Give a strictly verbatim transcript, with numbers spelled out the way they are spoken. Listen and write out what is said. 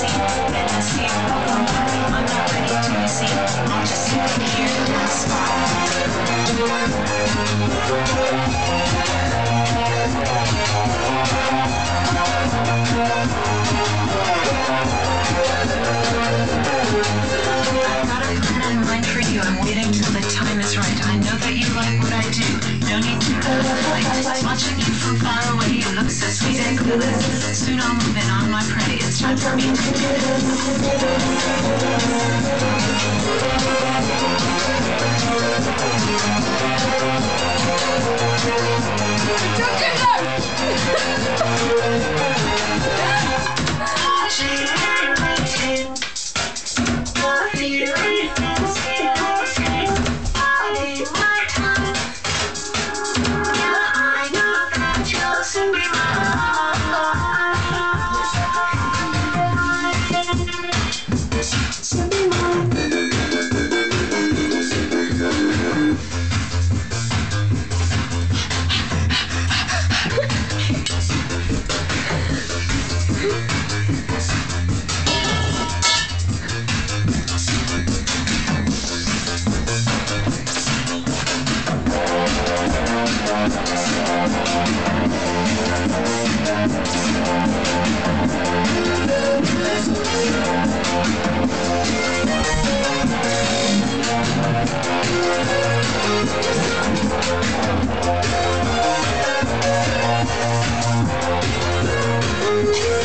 see. Let me see. Welcome back. I'm not ready to be seen. I'm just sitting here in my spot. I've got a plan in mind for you. I'm waiting till the time is right. I know that you like what I do. No need to go to flight. Watching you from far away, you look so sweet and clueless. Soon I'll move in on my prey. It's time for me to do this. Don't do that! Thank you.